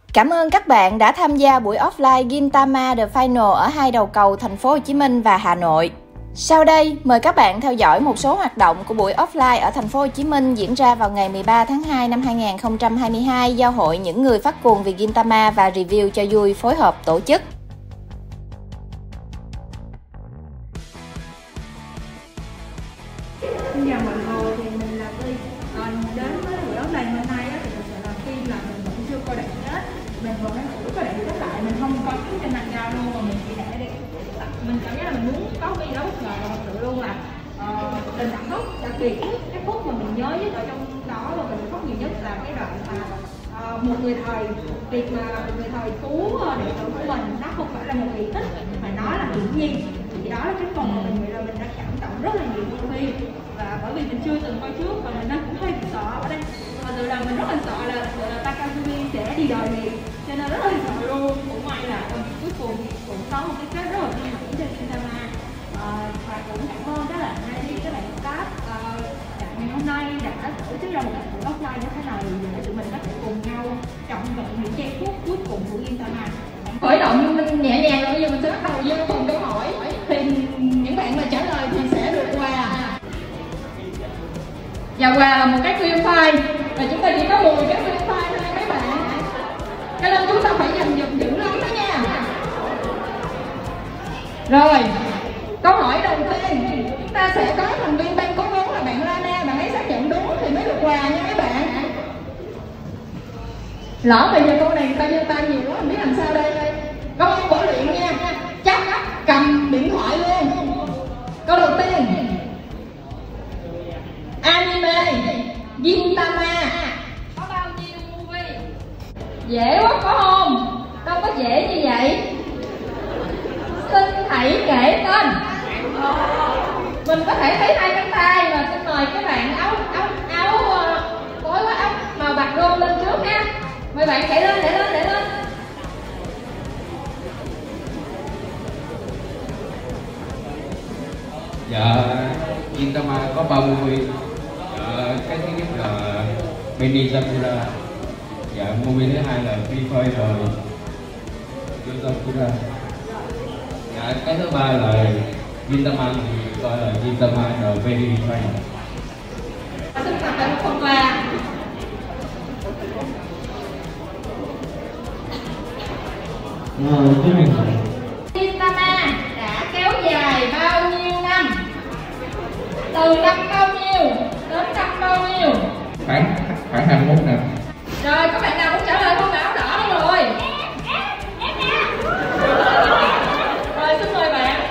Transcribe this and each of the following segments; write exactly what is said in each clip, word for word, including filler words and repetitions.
Cảm ơn các bạn đã tham gia buổi offline Gintama The Final ở hai đầu cầu thành phố Hồ Chí Minh và Hà Nội. Sau đây, mời các bạn theo dõi một số hoạt động của buổi offline ở thành phố Hồ Chí Minh diễn ra vào ngày mười ba tháng hai năm hai nghìn không trăm hai mươi hai do Hội Những Người Phát Cuồng Vì Gintama và Review cho Vui phối hợp tổ chức. Xin chào mọi người, thì mình là Ti. Còn đến với buổi offline hôm nay á, thì mình sẽ làm phim là mình vẫn chưa coi đoạn hết. Mình vẫn đang thử coi đoạn kết lại, mình không có trên mặt nhau luôn, mà mình chỉ để đi. Mình cảm giác là mình muốn có cái gì đó bất ngờ và thật sự luôn là uh, tình cảm khóc, đặc biệt cái phút mà mình nhớ nhất ở trong đó và mình khóc nhiều nhất là cái đoạn mà uh, một người thầy, việc mà một người thầy cứu đệ tử của mình nó không phải là một kỳ tích mà nó là hiển nhiên. Thì đó là cái phần mà mình nghĩ là mình đã cảm động rất là nhiều trong phim, và bởi vì mình chưa từng coi trước và mình đang cũng hơi sợ ở đây. Thật sự là mình rất là sợ là, là Takazumi sẽ đi đời liền, cho nên rất là sợ luôn. Cũng may là cuối cùng cũng có một cái kết rất là vui vẻ trên Gintama. À, và cũng cảm ơn các bạn hay đi các bạn staff uh, ngày hôm nay đã tổ chức ra một cái buổi offline như thế này để tụi mình có thể cùng nhau trọn vẹn những giây phút cuối cùng của Gintama. Khởi động mình nhẹ nhàng rồi, bây giờ mình sẽ bắt đầu vô phần câu hỏi. Thì những bạn mà trả lời thì sẽ được quà. Và quà là một cái clear file, và chúng ta chỉ có mười cái clear file thôi mấy bạn. Cho nên chúng ta phải dành dụm dữ lắm đó nha. Rồi, câu hỏi đầu tiên, chúng ta sẽ có thành viên ban cố vấn là bạn Lana, bạn ấy xác nhận đúng thì mới được quà nha mấy bạn. Lỡ bây giờ câu này người ta giơ tay nhiều quá, không biết làm sao đây. Câu hỏi bổ luyện nha, chắc cầm điện thoại luôn. Câu đầu tiên, anime Gintama có bao nhiêu movie? dễ quá có không? Đâu có dễ như vậy. Xin hãy kể tên. Mình có thể thấy hai cánh tay, và xin mời các bạn áo áo áo tối quá, áo màu bạc rô lên trước nha. Mời bạn kể lên, để lên, để lên. Dạ, Gintama có ba movie. Dạ, cái thứ nhất là Benny Sakura. Dạ, movie thứ hai là Free Fire rồi Yozakura. Dạ, cái thứ ba là Gintama, gọi là Gintama The Very Fire. Xin tặng bạn một phần quà. Gintama đã kéo dài bao nhiêu năm? Từ năm bao nhiêu đến năm bao nhiêu? Khoảng khoảng hai mươi mốt năm. Rồi, các bạn nào muốn trả lời không? Áo đỏ đây rồi. Rồi, xin mời bạn.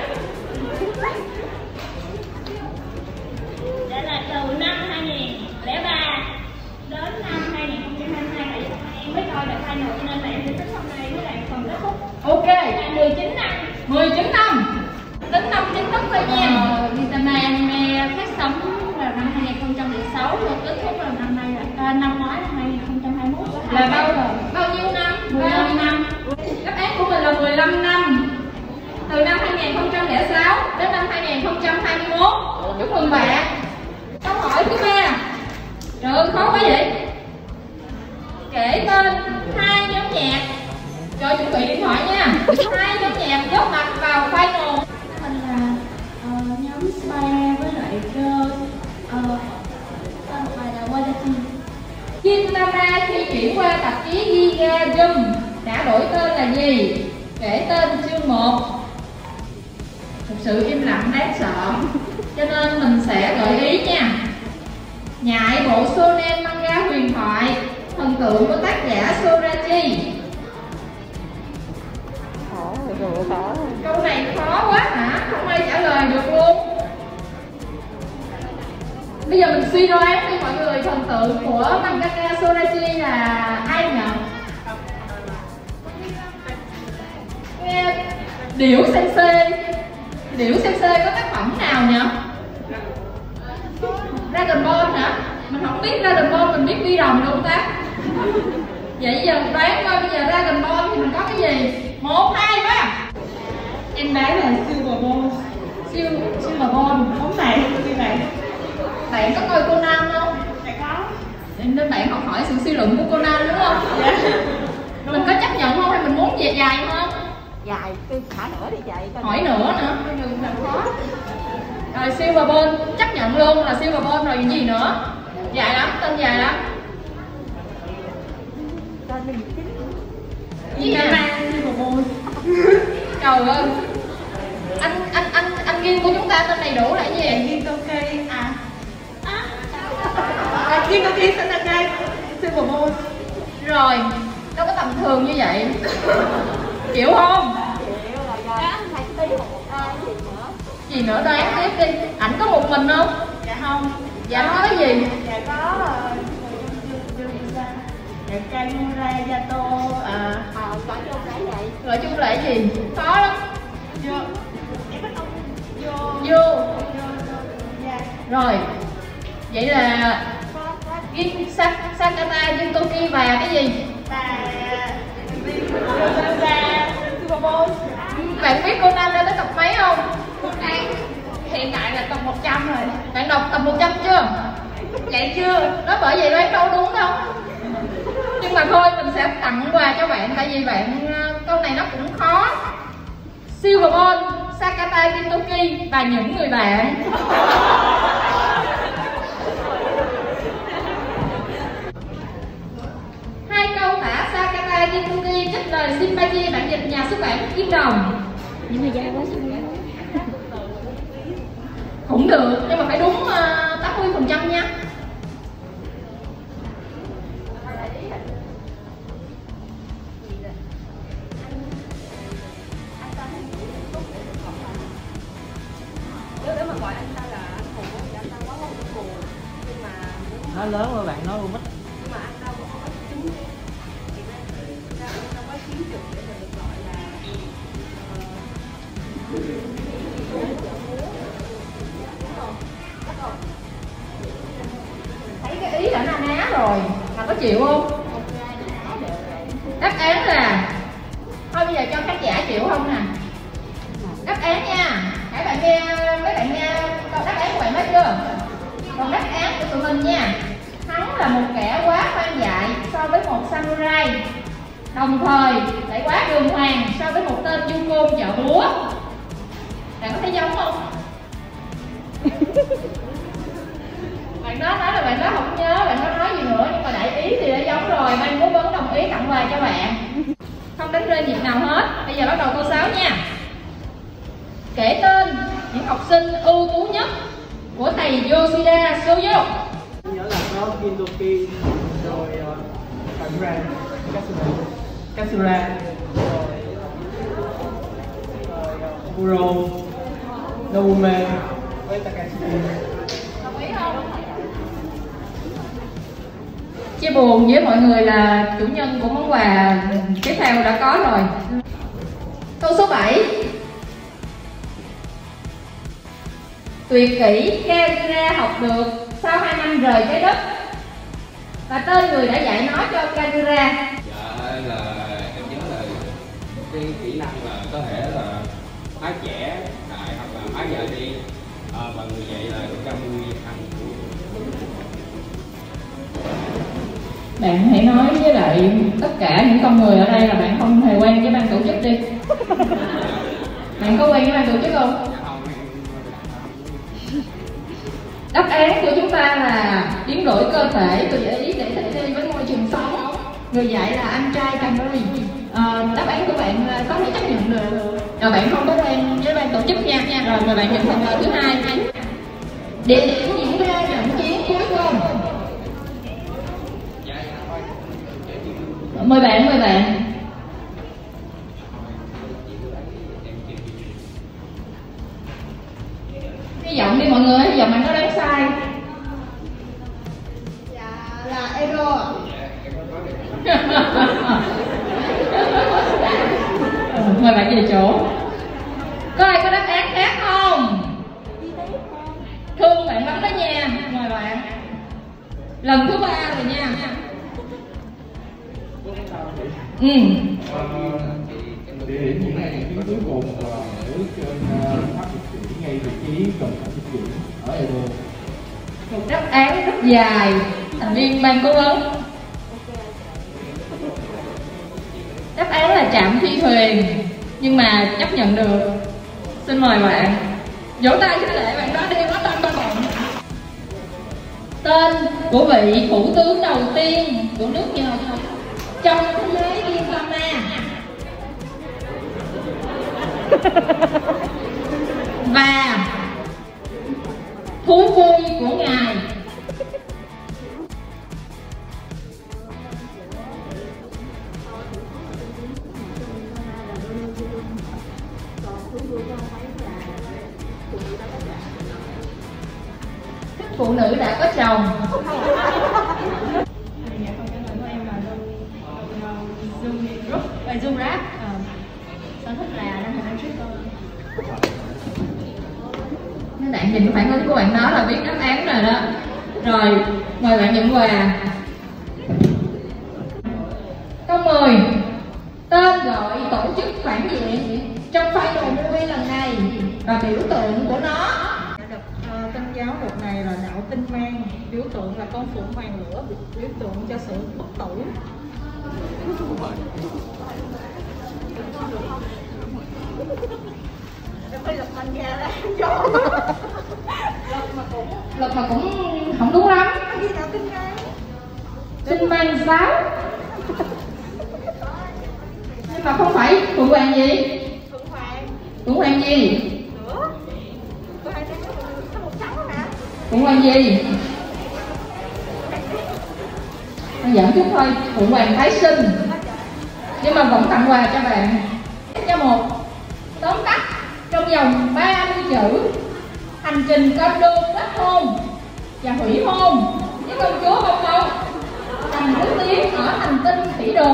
Đã là từ năm hai nghìn không trăm lẻ ba đến năm hai nghìn không trăm hai mươi hai, em mới coi được final cho nên là em sẽ tính hôm nay với lại phần kết thúc. Ok. Là mười chín năm. mười chín năm. Tính năm chính thức thôi nha. Gintama anime phát sóng vào năm hai nghìn không trăm lẻ sáu rồi kết thúc vào năm nay là à, năm ngoái năm hai nghìn không trăm hai mươi mốt. Là bao bao nhiêu năm? mười lăm năm. Đáp án của mình là mười lăm năm. Từ năm hai nghìn không trăm lẻ sáu đến năm hai nghìn không trăm hai mươi mốt. Chúc mừng bạn. Câu hỏi thứ ba. Trời ơi, khó quá vậy. Kể tên hai nhóm nhạc. Rồi, chuẩn bị điện thoại nha. Hai nhóm nhạc góp mặt vào final. Mình là uh, nhóm Spire với lại Girls. Uh, tên bài là Wadachi. Gintama khi chuyển qua tạp chí Giga Jump đã đổi tên là gì? Kể tên chương một. Thực sự im lặng đáng sợ, cho nên mình sẽ gợi ý nha. Nhại bộ shonen manga huyền thoại, thần tượng của tác giả Sorachi. Câu này khó quá hả? Không ai trả lời được luôn. Bây giờ mình suy đoán đi mọi người, thần tượng của mangaka Sorachi là ai nhỉ? Nghe Điểu Sensei. Điểu Sensei có tác phẩm nào nhỉ? Dragon Ball hả? Mình không biết Dragon Ball, mình biết Vi Rồng đúng không ta? Vậy giờ đoán coi bây giờ Dragon Ball thì mình có cái gì? Một, hai, ba. Em đoán là Silver Ball. Siêu Silver Ball, bóng này như vậy. Bạn có coi Conan không? Dạ có. Nên bạn học hỏi sự suy luận của Conan đúng không? Dạ. Mình có dài, tôi thả nữa đi chạy. Hỏi nữa nữa, đừng làm khó. Rồi silver ball, chấp nhận luôn là silver ball rồi gì nữa? Dài lắm, tên dài lắm. Gì nè? Trời ơi. Anh anh anh anh Gin của chúng ta tên đầy đủ là cái gì? Gin Toki à. À, Gin Toki Sanakai Silver Ball. Rồi, đâu có tầm thường như vậy. Chịu không? Gì nữa đoán tiếp đi. Ảnh có một mình không? Dạ không. Dạ nó có cái gì? Dạ có dạ Kanura Yato à Gọi chung là vậy. Gọi chung là cái gì? Khó lắm. vô em bắt không vô Vô. dạ Rồi. Vậy là Gin Sakata, Gin Toki và cái gì? và và Silver Ball. Bạn biết Conan đã tới tập mấy không? Đang hiện tại là tập một trăm rồi. Bạn đọc tập một trăm chưa? Vậy chưa? Đó bởi vậy đoán đâu đúng đâu. Nhưng mà thôi mình sẽ tặng quà cho bạn, tại vì bạn câu này nó cũng khó. Silver Ball, Sakata, Gin Toki và những người bạn. Hai câu tả Sakata, Gin Toki trích lời Shinpachi, bạn dịch nhà xuất bản Kim Đồng. Nhưng mà dài quá sao vậy? Cũng được, nhưng mà phải đúng uh, tám mươi phần trăm nha. Nó lớn mà bạn nói luôn mất. Thấy cái ý đã na ná rồi, mà có chịu không? Đáp án là thôi bây giờ cho khán giả chịu không nè. Đáp án nha, hãy bạn nghe, mấy bạn nghe câu đáp án của bạn hết chưa? Còn đáp án của tụi mình nha, hắn là một kẻ quá hoang dại so với một samurai, đồng thời lại quá đường hoàng so với một tên du côn chợ búa. Bạn có thấy giống không? Bạn đó nói là bạn đó không nhớ, bạn đó nói gì nữa, nhưng mà đại ý thì đã giống rồi. Ban cố vấn đồng ý tặng quà cho bạn, không đánh rơi nhịp nào hết. Bây giờ bắt đầu câu sáu nha. Kể tên những học sinh ưu tú nhất của thầy Yoshida Soyo. Nhớ là có Gin Toki, rồi Kanura, Katsura, Katsura, rồi Kuro, Nobume với Takashi. Đồng ý không? Chia buồn với mọi người là chủ nhân của món quà tiếp theo đã có rồi. Câu số bảy. Tuyệt kỹ Kagura học được sau hai năm rời trái đất, và tên người đã dạy nó cho Kagura. Dạ là em nhớ là cái kỹ năng là có thể là hóa trẻ đại hoặc là hóa giờ đi, à, và người dạy là Kamui Thăng. Bạn hãy nói với lại tất cả những con người ở đây là bạn không hề quen với ban tổ chức đi. Bạn có quen với ban tổ chức không? Đáp án của chúng ta là biến đổi cơ thể từ để ý để thích nghi với môi trường sống. Người dạy là anh trai Camry. À, đáp án của bạn có thể chấp nhận được. À, bạn không có quen với ban tổ chức nha. nha. Rồi mời bạn nhận phần quà thứ hai. Địa điểm diễn ra trận chiến cuối cùng. Mời bạn, mời bạn. Hy vọng đi mọi người, hy vọng bạn có đoán sai. Dạ là Ero. Mời bạn về chỗ. Có ai có đáp án khác không? Thương bạn lắm đó nha. Mời bạn. Lần thứ ba rồi nha. Ừ. Địa điểm diễn ra trận chiến cuối cùng là ở trên tháp thực chuyển ngay vị trí gần tháp thực chuyển ở Edo. Một đáp án rất dài, thành viên ban cố vấn. Đáp án là trạm phi thuyền. nhưng mà chấp nhận được. Xin mời bạn. Vỗ tay khích lệ bạn đó đi, có tên ba bạn. Tên của vị thủ tướng đầu tiên của nước nhờ trong thế giới Gintama và thú vui của ngài. Phụ nữ đã có chồng. Dạ câu trả lời của em là Zoom Group và Zoom Rap. Sở thích là đang học Twitter. Các bạn nhìn phản ứng của bạn đó là biết đáp án rồi đó. Rồi, mời bạn nhận quà. Câu mười. Tên gọi tổ chức phản diện trong final movie lần này và biểu tượng của nó. Tân giáo đợt này là đạo tinh mang, biểu tượng là con phượng hoàng lửa, biểu tượng cho sự bất tử. Em phải lật anh ra đấy. Lật mà cũng Lật mà cũng không đúng lắm. gì đạo tinh mang? Tinh mang giáo. Nhưng mà không phải phượng hoàng gì? Phượng hoàng. Phượng hoàng gì? Lửa. Có hai trắng có một trắng hả? Phượng hoàng gì? Nó giỡn chút thôi. Phượng hoàng tái sinh. Nhưng mà vẫn tặng quà cho bạn. Cho một tóm tắt trong vòng ba mươi chữ hành trình con đường kết hôn và hủy hôn với công chúa bông bông thành thứ tiếng ở hành tinh thủy đồ.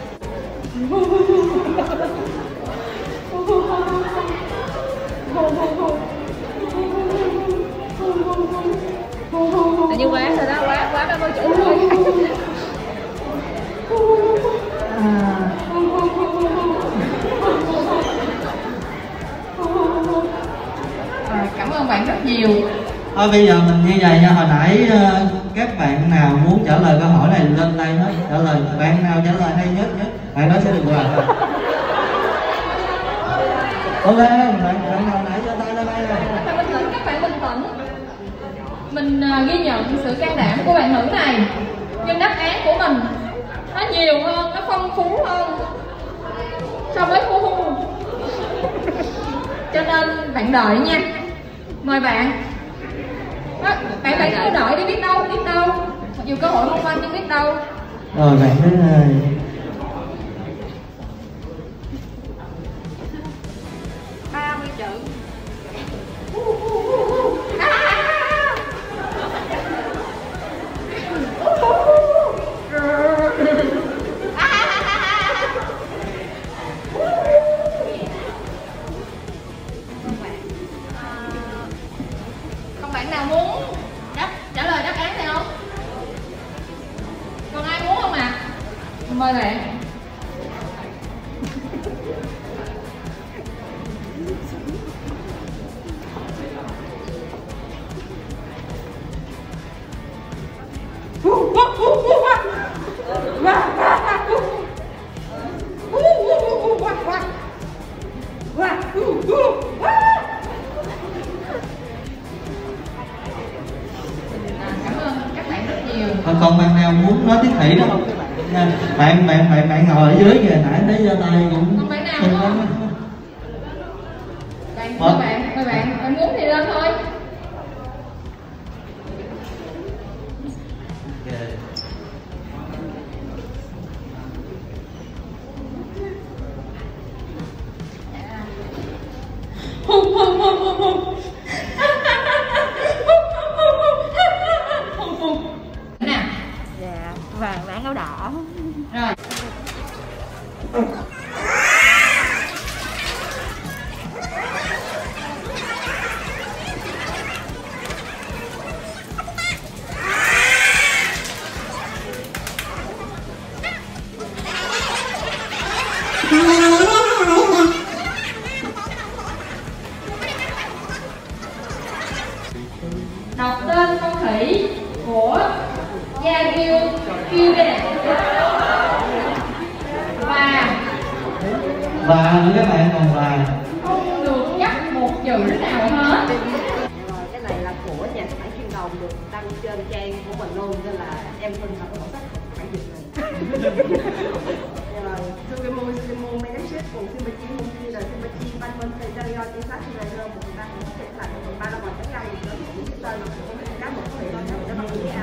Là như quá rồi đó, quá quá ba mươi chữ thôi. À. À, cảm ơn bạn rất nhiều. Thôi bây giờ mình như vậy nha, hồi nãy uh, các bạn nào muốn trả lời câu hỏi này lên đây hết trả lời, bạn nào trả lời hay nhất nhất bạn đó sẽ được quà. Ok, bạn bạn nào nãy cho tay lên đây này. Các bạn bình tĩnh, các bạn bình tĩnh. Mình uh, ghi nhận sự can đảm của bạn nữ này, nhưng đáp án của mình nó nhiều hơn, nó phong phú hơn so với Hu Hu. Cho nên bạn đợi nha. Mời bạn. Đó, bạn bạn cứ đợi đi, biết đâu, biết đâu. Mặc dù cơ hội mong manh nhưng biết đâu. Rồi bạn thứ hai. ba mươi chữ. Còn bạn nào muốn đáp trả lời đáp án này không? Còn ai muốn không ạ? À? Mời bạn. Còn bạn nào muốn nói tiếp thị đó không? Bạn bạn bạn bạn ngồi ở dưới kìa, nãy thấy giơ tay cũng. Còn bạn nào không? Bạn mời bạn, mời bạn, bạn muốn thì lên thôi. Hùng hùng hùng hùng hùng. Hùng hùng. Nè. Dạ, vàng vàng áo đỏ. Rồi. Đọc tên phong thủy của Yagyu Kyuden và và nữa các bạn, còn và Không được nhắc một chữ nào hết. Rồi cái này là của nhà xuất bản Kim Đồng, được đăng trên trang của mình luôn, nên là em tin là có sách bản dịch này. Rồi Sugemo Sugemo Membership cùng Sympachi Monkey là Sympachi Ban Bên Tây Tây Ron Chính Sách này hơn một phần ba cũng sẽ là một phần ba là một cái ngày đến những cái tên mà của mình cá một có thể nói cho nó bằng cái áo.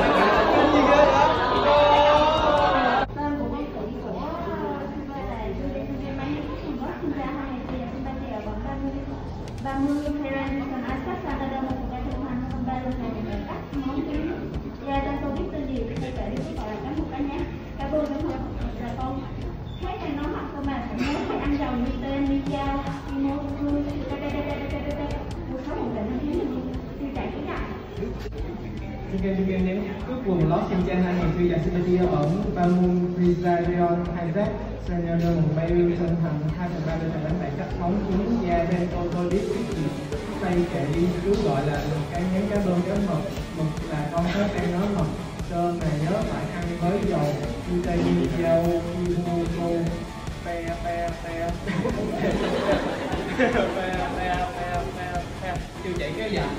Tên của công ty của Sympachi là Sympachi May Nguồn gốc sinh ra hai ngày tiền Sympachi ở vòng ba mươi Thailand còn Asap Canada một phần ba thương hành phần ba lần này để cắt món kính. Và tên tôi biết tên gì bây giờ đi gọi là cá một cá nhá, cá bơ đúng không? Là con thấy thằng nó mặc cơ mà phải nhớ phải ăn dầu như tên như dao như mô cư đây đây đây đây đây đây đây một số một định như tiêu chảy cái nào. Xin kêu xin đến cuối cùng lót xin trang hai nghìn tuy là Sympachi ở Bamun Rizarion hai Z Senior một bay lưu sân thành hai phần ba lên thành bánh bạch cắt móng cuốn da bên ô tô đít tay kệ đi cứ gọi là cái nhánh cá bơm cá mực, mực là con cá cây nó mực, cơm này nhớ phải ăn với dầu như tây như dâu như mô tô pe pe pe pe pe pe pe pe tiêu chảy kéo dài.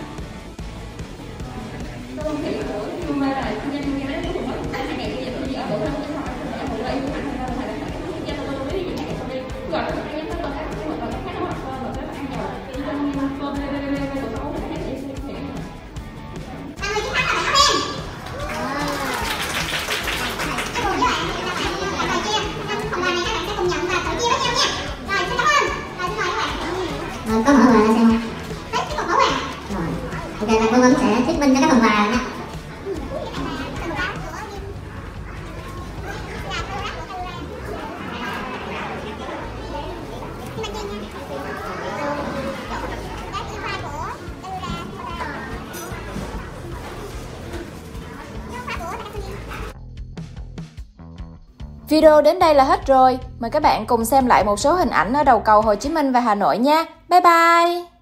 Công thị của Trung Mai là nhân viên lấy của mất hai ngày bây giờ tôi ở bộ không có hỏi là một đây cũng ăn ra là phải gia tôi tôi biết gì này sau đi gọi là cái nhân tôi khác một cái khác nó hoặc là cái ăn dầu cái trong cơm lên lên lên của sáu cái này sẽ sẽ ăn cái khác là em cái bộ với bạn là chia trong phòng bài này các bạn sẽ cùng nhận và tự chia với nhau nha. Rồi xin cảm ơn. Rồi xin mời các bạn. Rồi có mở quà ra xem không? Hết tiếp tục mở quà. Rồi ok, là cô Bấm sẽ thuyết minh cho các phần quà nha. Video đến đây là hết rồi. Mời các bạn cùng xem lại một số hình ảnh ở đầu cầu Hồ Chí Minh và Hà Nội nha. Bye bye!